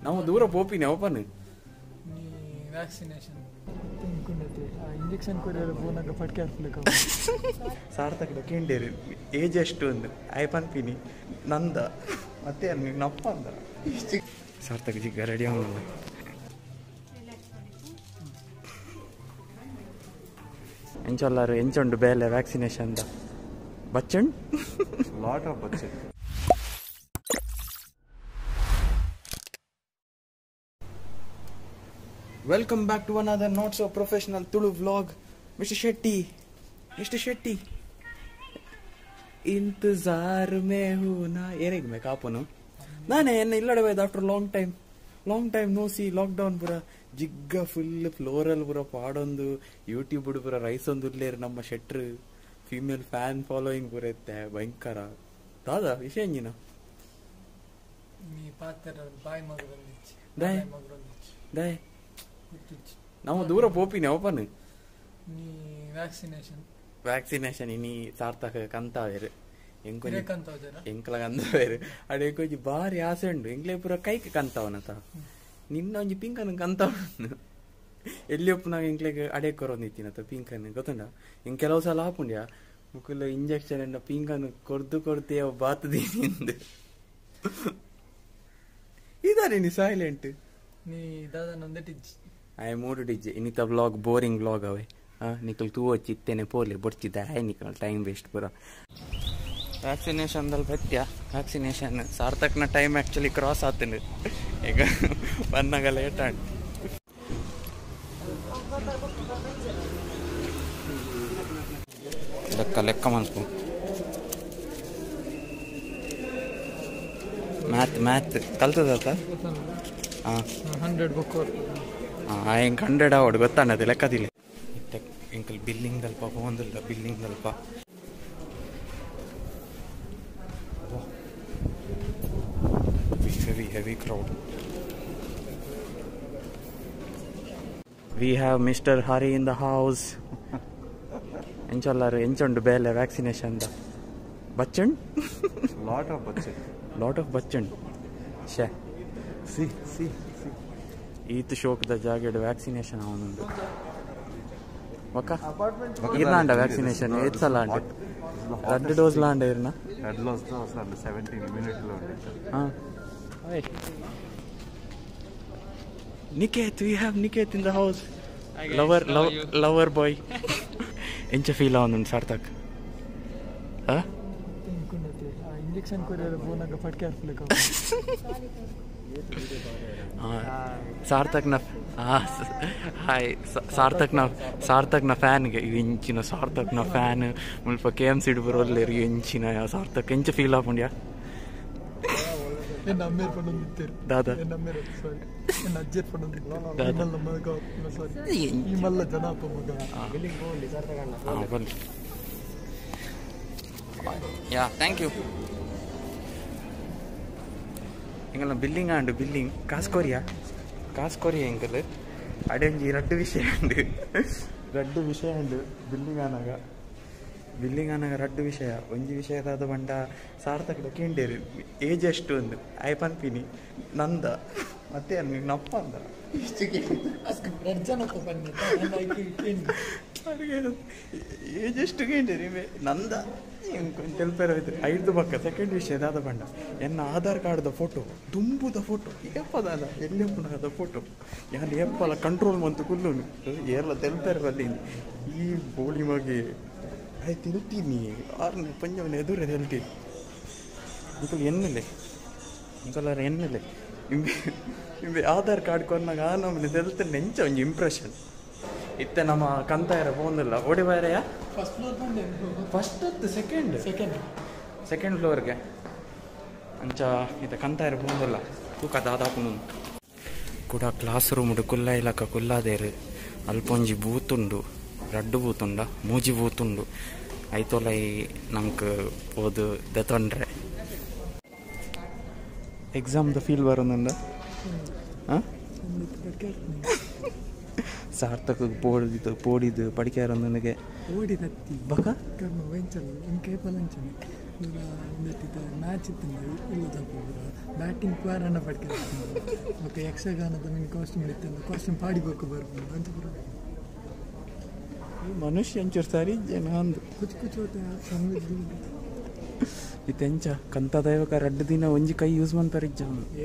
ನಾವು ದೂರ ಪೋಪಿನಿ ಓಪನ್ ವ್ಯಾಕ್ಸಿನೇಷನ್ ಇಂಜೆಕ್ಷನ್ ಕೊರಿಯರ್ ಬೋನಾಗ ಪಟ್ಕೆ ಹಾಕ್ಲಿಕ್ಕೆ ಸಾರ್ಥಕ ಕೇಂಡೇರಿ ಏಜ್ ಎಷ್ಟು ಒಂದು ಆಯ್ ಪನ್ಪಿನಿ ನಂದ ಮತ್ತೆ ನಪ್ಪ ಅಂದ ಸಾರ್ಥಕ ಜಿಗ್ಗ ರೆಡಿ ಆಗ ಎಂಚೊಲ್ಲಾರು ಎಂಚುಂಡು ಬೇಲೆ ವ್ಯಾಕ್ಸಿನೇಷನ್ ಬಚ್ಚುಂಡು ಲಾಟ್ ಆಫ್ ಬಚ್ಚು. Welcome back to another not so professional Tulu vlog. Mr. Shetty. इंतजार में हूँ ना ಏನಿಗೆ मैं ಕಾಪನು ನಾನೇ ಎನ್ನ ಇಲ್ಲಡೆ ಹೋಯ್ದು after long time no see lockdown ಪೂರ ಜಿಗ್ಗ ಫುಲ್ ಫ್ಲೋರಲ್ ಪೂರ ಪಾಡೊಂದು ಯೂಟ್ಯೂಬ್ ಪೂರ ರೈಸ್ ಒಂದು ಇರ್ಲೇರು ನಮ್ಮ ಶೆಟ್ರ್ ಫೀಮೇಲ್ ಫ್ಯಾನ್ ಫಾಲೋಯಿಂಗ್ ಪೂರ ಇತ್ತೆ ಭಯಂಕರ ದಾದಾ ವಿಷಯ ಎಂಜಿನ ದಾಯ್ ನಾವು ದೂರ ಪೋಪಿನಿ ಓಪನ್ ವ್ಯಾಕ್ಸಿನೇಷನ್ ಇನಿ ಸಾರ್ಥಕ ಕಂತಾವೇರು ಎಂಕ್ಲ ಕಂತಾವೇರು ಅಡೆ ಕೊಂಚ ಬಾರಿ ಆಸೆ ಉಂಡು ಎಂಕ್ಲೆ ಪೂರ ಕೈಕ್ ಕಂತಾವನತ ನಿನ್ನ ಒಂಜಿ ಪಿಂಕನ್ ಕಂತಾವನು ಎಲ್ಲಿ ಒಪ್ಪನಾಗ ಎಂಕ್ಲೆಗೆ ಅಡೆ ಕೊರೊಂದಿತ್ತಿನತ ಪಿಂಕನ್ ಗೊತ್ತುಂಡ ಇಂಗ್ ಕೆಲವು ಸಲ ಹಾಪುಂಡ್ಯಾ ಮುಕ್ಕುಲ ಇಂಜೆಕ್ಷನ್ ಎಂಡ ಪಿಂಕನ್ ಕೊಡ್ತೇ ಬಾತದೀನಿ ಇದಾರೆ ನೀ ಸೈಲೆಂಟ್ ಆಯ್ ಮೂರು ಡಿಜ್ಜೆ ಇನ್ನಿತ ವ್ಲಾಗ್ ಬೋರಿಂಗ್ ವ್ಲಾಗ್ ಅವೆ ನಿಕಲ್ ತೂ ಚಿತ್ತೇನೆ ಪೋಲೆ ಬಡ್ತಿದ್ದ ಆಯ್ ನಿಕಲ್ ಟೈಮ್ ವೇಸ್ಟ್ ಪೂರ ವ್ಯಾಕ್ಸಿನೇಷನ್ದಲ್ಲಿ ಬತ್ಯ ವ್ಯಾಕ್ಸಿನೇಷನ್ ಸಾರ್ಥಕ್ನ ಟೈಮ್ ಆ್ಯಕ್ಚುಲಿ ಕ್ರಾಸ್ ಆತಂಡು ಈಗ ಬಂದಾಗ ಲೇಟ್ ಆಂಡ್ ಲೆಕ್ಕ ಮನ್ಸ್ಕೊ ಮ್ಯಾಥ್ ಕಲ್ತದ ಹಾಂ 100 ಬುಕ್ ಹೆಂಗೆ 100 ಅವಡು ಗೊತ್ತಾಣದು ಲೆಕ್ಕದಿಲ್ಲ ಎಂಕಲ್ ಬಿಲ್ಲಿಂಗ್ ದಲ್ಪ ಹೋಗಂದಿಲ್ಲ ಬಿಲ್ಲಿಂಗ್ ದಲ್ಪ heavy crowd. We have Mr. Hari in the house. ಎಂಚೊಲ್ಲಾರು ಎಂಚುಂಡು ಬೇಲೆ ವ್ಯಾಕ್ಸಿನೇಷನ್ ಬಚ್ಚುಂಡು ಲಾಟ್ ಆಫ್ ಬಚ್ಚುಂಡು ಶೇ ಸಿ ಈತ್ ಶೋಕದ ಜಾಗಡ್ ವ್ಯಾಕ್ಸಿನೇಷನ್ ಅವನುಂಡು ಒಕ್ಕ ಇರ್ಲಾಂಡ ವ್ಯಾಕ್ಸಿನೇಷನ್ ಎತ್ ಸಲ ಅಂಡ್ 2 ಡೋಸ್ ಲಾಂಡ ಇರ್ನ 2 ಡೋಸ್ 17 ಮಿನಿಟ್ ಹಾಂ Niket, we have Niket in the house. Lover boy. ಎಂಚ ಫೀಲ್ ಅವನು ಸಾರ್ಥಕ್ ಇಂಜೆಕ್ಷನ್ ಕೊರಿಯರ್ ಬೋನಾಗ ಪಟ್ಕೆ ಹಾಕ್ಲಿಕ್ಕೆ ಸಾರ್ಥಕ್ನ ಫ್ಯಾನ್ಗೆ ಇಂಚಿನ ಸಾರ್ಥಕ್ನ ಫ್ಯಾನ್ ಮುಲ್ಪ KMC ಬರೋಲ್ಲೇರಿ ಎಂಚಿನ ಸಾರ್ಥಕ್ ಎಂಚ ಫೀಲ್ ಆಪುಂಡ್ಯಾ ದಾದಾ ಯಾ ಥ್ಯಾಂಕ್ ಯು ಎಂಗಲ್ಲ ಬಿಲ್ಲಿಂಗ್ ಆಂಡು ಬಿಲ್ಲಿಂಗ್ ಕಾಸ್ಕೋರಿಯಾ ಎಂಕಲ್ ಅಡೆಂಜಿ ರಡ್ಡು ವಿಷಯ ಉಂಡು ಬಿಲ್ಲಿಂಗ್ ಆನಾಗ ರಡ್ಡು ವಿಷಯ ಒಂಜಿ ವಿಷಯದಾದ ಬಂಡ ಸಾರ್ಥಕ ಕೇಂಡೇರು ಏಜ್ ಎಷ್ಟು ಒಂದು ಆಯ್ ಪನ್ಪಿನಿ ನಂದ ಮತ್ತೆ ನಪ್ಪ ಅಂದ ಏಜ್ ಎಷ್ಟು ಕೇಂಡೇರಿ ನಂದ ತೆಲ್ಪೇರೋಯ್ತು 5 ಪಕ್ಕ ಸೆಕೆಂಡ್ ವಿಷಯದಾದ ಬಂಡ ಎನ್ನ ಆಧಾರ್ ಕಾರ್ಡ್ದ ಫೋಟೋ ತುಂಬುದ ಫೋಟೋ ಎಪ್ಪದಾದ ಎಲ್ಲೆಪ್ಪನಾದ ಫೋಟೋ ಯಾರು ಎಪ್ಪಲ ಕಂಟ್ರೋಲ್ ಮಂತು ಕುಲ್ಲು ಏರ್ಲ ತೆಲ್ಪೇರಲ್ಲಿ ಈ ಬೋಳಿ ಮಗೆ ಆಯ್ತು ತಿಳ್ತೀನಿ 6ನೇ ಪಂಜವನ ಎದುರು ಹೇಳ್ತೀನಿ ಇಂಕಲ್ ಎನ್ನಲೆ ನಿಂಬೆ ಆಧಾರ್ ಕಾರ್ಡ್ ಕೊನ್ನಾಗ ನಮ್ಮಲ್ಲಿ ತೆಲ್ತೇನೆ ನೆಂಚ ಒಂದು ಇಂಪ್ರೆಷನ್ ಇತ್ತೆ ನಮ್ಮ ಕಂತಾಯರ ಫೋನಿಲ್ಲ ಓಡಿ ಬಾರಯ್ಯ ಫಸ್ಟ್ ಸೆಕೆಂಡ್ ಫ್ಲೋರ್ಗೆ ಅಂಚ ಇತ್ತೆ ಕಂತಾಯರ ಫೋನಿಲ್ಲ ತೂಕ ದಾದಾಪುನು ಕೂಡ ಕ್ಲಾಸ್ ರೂಮ್ ಕುಲ್ಲ ಇಲಕ ಕುಲ್ಲಾದೇರು ಅಲ್ಪೊಂಜಿ ಬೂತುಂಡು ರಡ್ಡು ಬೂತುಂಡ ಮೂಜಿ ಬೂತುಂಡು ಐತೋಲೈ ನಂಗೆ ಓದು ದೆತೊಂಡ್ರೆ ಎಕ್ಸಾಮ್ದು ಫೀಲ್ ಬರೋದಂದ ಹಾಂ ಸಾರ್ಥಕ ಪೋಡಿದು ಪಡಿಕ್ಯಾರ ನನಗೆ ಓಡಿದತ್ತಿ ಬಕ ಕರ್ಮ ವೆಂಚಲ್ ಇಂಕೆ ಪಲಂಚನೆ ಪೂರ ಇಂದಿತ್ತು ಮ್ಯಾಚ್ ಇತ್ತು ಇಲ್ಲ ತಪ್ಪು ಬ್ಯಾಟಿಂಗ್ ಪ್ಲೇಯರನ್ನು ಪಡ್ಕೊಂಡು ಓಕೆ ಯಕ್ಷಗಾನದ ಮೀನು ಕಾಸ್ಟ್ಯೂಮ್ ಇತ್ತು ಕಾಸ್ಟ್ಯೂಮ್ ಪಾಡಿಬೇಕು ಬರ್ಬೋದು ಅಂತ ಪೂರ ಮನುಷ್ಯ ಅಂಚೂರು ಸರಿ ಜನ ಅಂದು ಕುಚ್ ಕುಚ್ ಹೋತ ಸಂಗತಿ ಇತ್ತೆಂಚ ಕಂತ ದೈವಕ ರಡ್ಡು ದಿನ ಒಂಜಿ ಕೈ ಯೂಸ್ ಮಾಡ್ತಾರಿಜ್ಜ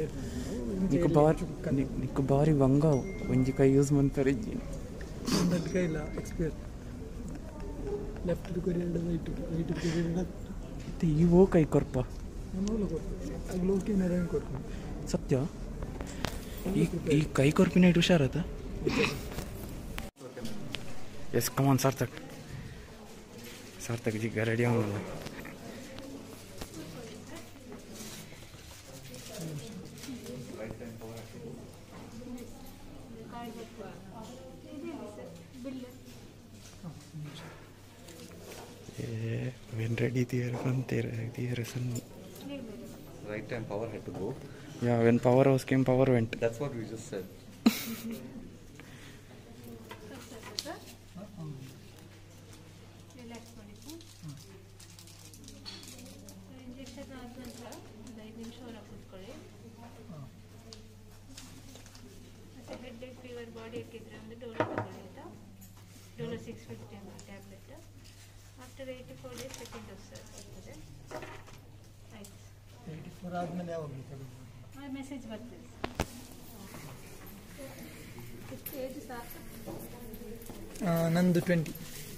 ನಿಕ್ಕು ಬಾರಿ ಬಂಗಾವು ಒಂಜಿ ಕೈ ಯೂಸ್ ಮಾಡ್ತಾರಿಜ್ಜಿ ಒಂದಟ್ಟು ಕೈ ಇಲ್ಲ ಎಕ್ಸ್ಪೈರ್ ಲೆಫ್ಟ್ ಕೊರಿಯರ್ ರೈಟ್ ಕೊರಿಯರ್ ಮತ್ತೆ ಇವೋ ಕೈ ಕೊರ್ಪ ನಾನು ಕೊಡ್ತೀನಿ ಅದು ಲೋಕಿ ನೆರವು ಕೊಡ್ತೀನಿ ಸತ್ಯ ಈ ಕೈ ಕೊರ್ಪಿನ ಇಟ್ಟು ಹುಷಾರತ ಎಸ್ ಕಮಾನ್ ಸಾರ್ಥಕ್ ಜಿಗ್ಗ ರೆಡಿ ಆಗೋದು when ready there sunny. Right time power had to go. Yeah, when power house came, power went. That's what we just said. Dollar 650 tablet. After 84 days, second dose ಆಗ್ತದೆ. ಆಯ್ತು. 84 ಆದ್ಮೇಲೆ ಯಾವಾಗ message ಬರ್ತದೆ. ಎಷ್ಟು age ಸಾಕು? ನಂದು 20.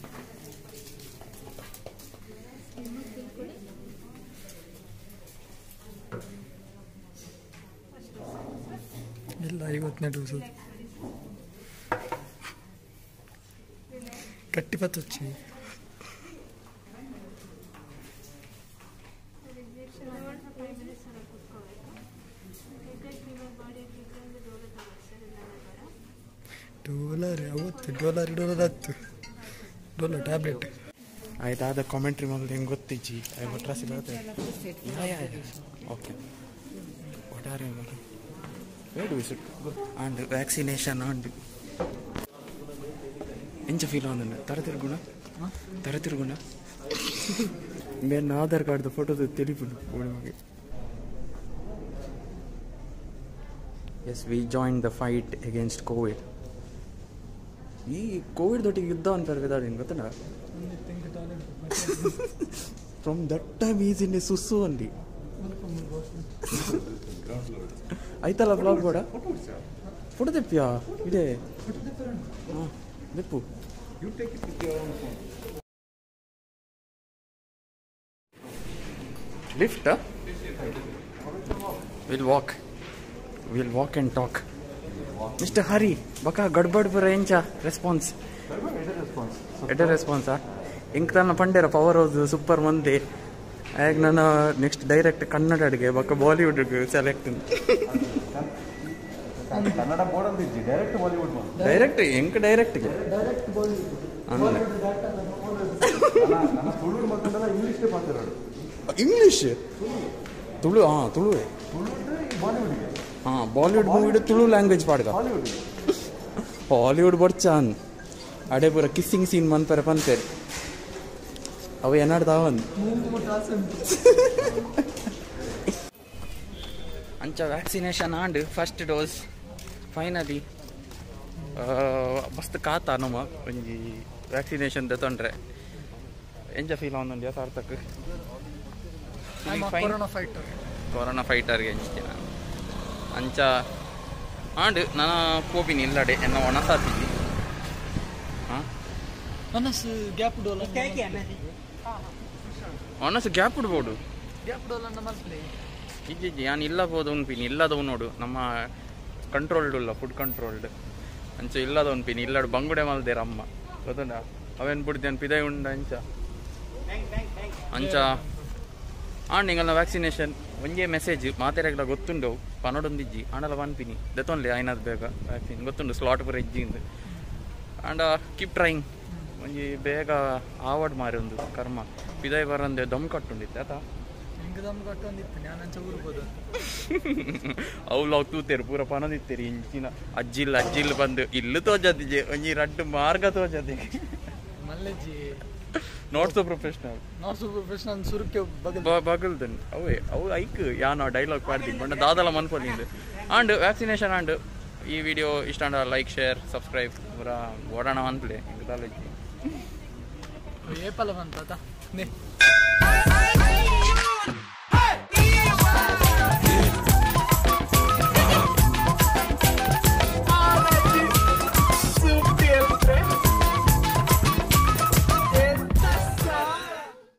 ಇಲ್ಲ 50ನೇ ಡೋಸು గట్టి పత్తి వచ్చి ಡೋಲರ್ ಹತ್ತು ಡೋಲರ್ ಟ್ಯಾಬ್ಲೆಟ್ ಆಯ್ತಾದ ಕಾಮೆಂಟ್ರಿ ಮೇಲೆ ಹೆಂಗೆ ಗೊತ್ತಿಜ್ಜಿ ಟ್ರಾಸಿ ಬರುತ್ತೆ okay what are you where do visit and vaccination and ಎಂಚ ಫೀಲ್ ಆದ ತರತಿರುಗುಣ ಮೇನ್ ಆಧಾರ್ ಕಾರ್ಡ್ದು ಫೋಟೋದು ತಿಳಿಪುಡು ಓಡಿಗೆ yes we join the fight against Covid ಈ ಕೋವಿಡ್ ದೊಟ್ಟಿಗೆ ಯುದ್ಧ ಅಂತಾರೆ ವೆದಾಡಿನ ಗೊತ್ತಲ್ಲ from that time is in a ಸುಸ್ಸು ಅಂದಿ ಆಯ್ತಲ್ಲ ಬ್ಲಾಗ್ ಕೂಡ ಫೋಟೋ ತೆಪ್ಪಿಯಾ ಇದೆ ಹಾಂ Nippu. You take it with your own phone. Lift, huh? We'll walk and talk. Mr. Hari, baka gadbad pura encha response. Better response, huh? Inkana pandera power house super mande. Ag nana next direct Kannada adige baka Bollywood select. Kannada board ಅಂತ ಇದ್ದಿ direct Bollywood direct ಹೆಂಗೆ ಡೈರೆಕ್ಟ್ಗೆ ನಮ್ಮ ತುಳು ಮಕ್ಕಳೆಲ್ಲ ಇಂಗ್ಲೀಷೇ ಮಾತಾಡೋದು English Tulu ತುಳುವೆ ಬಾಲಿವುಡ್ಗೆ Bollywood ಮೂವಿಡ್ ತುಳು ಲ್ಯಾಂಗ್ವೇಜ್ ಪಾಡ್ಗ ಹಾಲಿವುಡ್ ಬರ್ಚಾನ್ ಅಡೆ ಪೂರ ಕಿಸ್ಸಿಂಗ್ ಸೀನ್ ಮನ್ಪರೆ ಪಂತೇರಿ ಅವು ಏನಾಡ್ದಾವನ್ ಅಂಚ vaccination and first dose finally ಮಸ್ತ್ ಕಾತ ನಮ್ಮ ಒಂಜಿ ವ್ಯಾಕ್ಸಿನೇಷನ್ ತೊಂಡ್ರೆ ಎಂಜ ಫೀಲ್ ಆವೊಂದುಂಡು ಸಾರ್ಥಕ್ ಕೊರೋನಾ ಫೈಟರ್ಗೆ ಎಂಚಿನ ಅಂಚ ಆಂಡ್ ನಾನು ಪೋಪಿನಿ ಇಲ್ಲಡೆ ಎನ್ನ ಒಣಸಾತಿದ್ದಿ ಮನಸ್ಸು ಗ್ಯಾಪ್ ಡೋಲ ಒಣಸು ಗ್ಯಾಪ್ ಇಡ್ಬೋದು ಗ್ಯಾಪ್ ಡೋಲನ್ನ ಮಲ್ಪಲೆ ಇಜ್ಜಿ ನಾನು ಇಲ್ಲ ಬೋದು ಉನ್ಪಿನಿ ಇಲ್ಲದವು ನೋಡು ನಮ್ಮ ಕಂಟ್ರೋಲ್ಡ್ ಇಲ್ಲ ಫುಡ್ ಕಂಟ್ರೋಲ್ಡ್ ಅಂಚ ಇಲ್ಲದ ಉನ್ಪಿನಿ ಇಲ್ಲಡು ಬಂಗುಡೆ ಮಲ್ದೇರ ಅಮ್ಮ ಗೊತ್ತುಂಡ ಅವೇನು ಬಿಡ್ತೇನೆ ಪಿದೈ ಉಂಡ ಅಂಚ ನಿಂಗಲ್ನ ವ್ಯಾಕ್ಸಿನೇಷನ್ ಒಂಜೇ ಮೆಸೇಜ್ ಮಾತೆರೆಗ್ಲ ಗೊತ್ತುಂಡು ಪನೊಡೊಂದಿಜ್ಜಿ ಆಂಡಲ ಪನ್ಪಿನಿ ದೆತ್ತೊನ್ಲಿ ಐನದು ಬೇಗ ವ್ಯಾಕ್ಸಿನ್ ಗೊತ್ತುಂಡು ಸ್ಲಾಟ್ ಪೂರ ಇಜ್ಜಿಂದು ಆಂಡ ಕೀಪ್ ಟ್ರೈಂಗ್ ಒಂಜಿ ಬೇಗ ಆವಡ್ ಮಾರಿ ಒಂದು ಕರ್ಮ ಪಿದೈ ಬರಂದೆ ದಮ್ ಕಟ್ಟುಂಡಿತ್ತೆ ಆತ ಅವ್ಲಾಗ್ ತೂತೇರು ಪೂರ ಪನದಿತ್ತೇರಿ ಇಂಚಿನ ಅಜ್ಜಿಲ್ ಬಂದು ಇಲ್ಲು ತೋಜದಿಜೆ ಒಂಜಿ ರಡ್ಡು ಮಾರ್ಗ ತೋಜದಿ ಮಲ್ಲಜ್ಜಿ not so professional not so professional ಸುರುಕ್ಕೆ ಬಗಲ್ ಬಗಲ್ದನ್ ಅವೇ ಅವು ಐಕ್ ಯಾನೋ ಡೈಲಾಗ್ ಪಾಡ್ತೀನಿ ಬಣ್ಣ ದಾದಲ ಮನ್ಪಲ್ಲಿಂದು ಆಂಡ್ ವ್ಯಾಕ್ಸಿನೇಷನ್ ಆಂಡ್ ಈ ವಿಡಿಯೋ ಇಷ್ಟ ಅಂಡ ಲೈಕ್ ಶೇರ್ ಸಬ್ಸ್ಕ್ರೈಬ್ ಪೂರ ಓಡೋಣ ಅಂತಲೇ ಹಿಂಗೆ ಏಪಲ್ಲ ಬಂತ